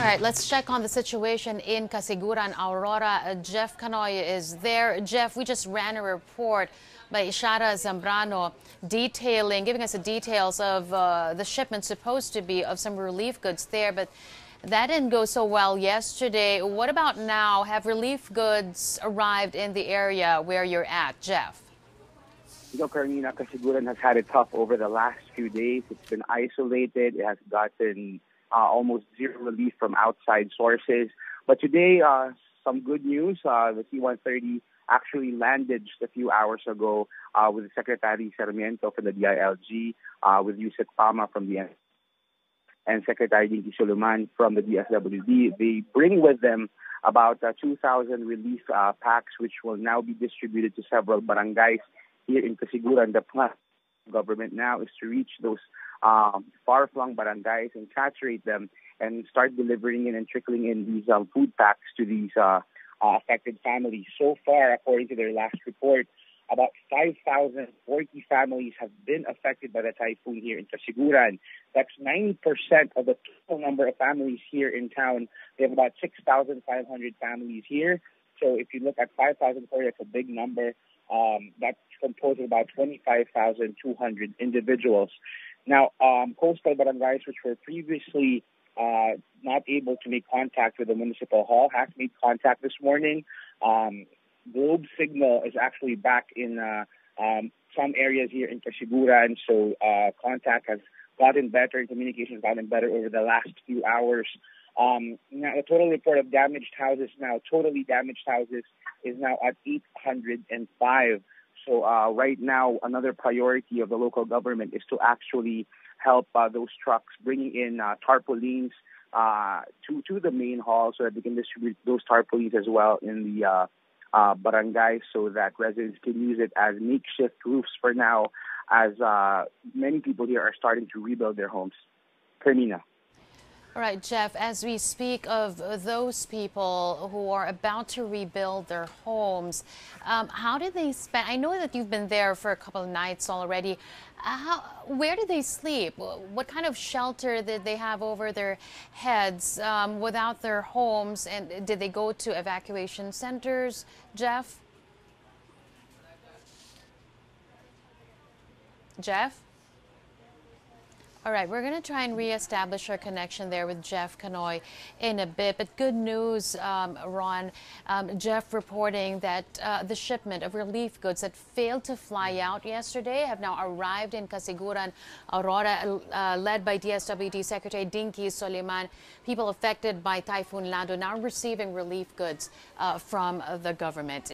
All right, let's check on the situation in Casiguran, Aurora. Jeff Canoy is there. Jeff, we just ran a report by Ishara Zambrano giving us the details of the shipment supposed to be of some relief goods there, but that didn't go so well yesterday. What about now? Have relief goods arrived in the area where you're at, Jeff? Carmina, Casiguran has had it tough over the last few days. It's been isolated. It has gotten almost zero relief from outside sources. But today, some good news. The C-130 actually landed just a few hours ago with Secretary Sarmiento from the DILG, with Yusek Pama from the and Secretary Dinky Soliman from the DSWD. They bring with them about 2,000 relief packs, which will now be distributed to several barangays here in Casiguran. The plan of the government now is to reach those far-flung barangays and saturate them and start delivering in and trickling in these food packs to these affected families. So far, according to their last report, about 5,040 families have been affected by the typhoon here in Casiguran. That's 90% of the total number of families here in town. They have about 6,500 families here. So if you look at 5,040, that's a big number. That's composed of about 25,200 individuals. Now, coastal barangays, which were previously not able to make contact with the municipal hall, has made contact this morning. Globe signal is actually back in some areas here in Casiguran, so contact has gotten better and communication has gotten better over the last few hours. Now, the total report of damaged houses totally damaged houses, is now at 805. So right now, another priority of the local government is to actually help those trucks bringing in tarpaulins to the main hall so that they can distribute those tarpaulins as well in the barangay so that residents can use it as makeshift roofs for now, as many people here are starting to rebuild their homes. Carmina. All right, Jeff, as we speak of those people who are about to rebuild their homes, how did they spend? I know that you've been there for a couple of nights already. Where did they sleep? What kind of shelter did they have over their heads without their homes? And did they go to evacuation centers, Jeff? Jeff? All right, we're going to try and reestablish our connection there with Jeff Canoy in a bit. But good news, Ron. Jeff reporting that the shipment of relief goods that failed to fly out yesterday have now arrived in Casiguran, Aurora, led by DSWD Secretary Dinky Soliman. People affected by Typhoon Lando now receiving relief goods from the government.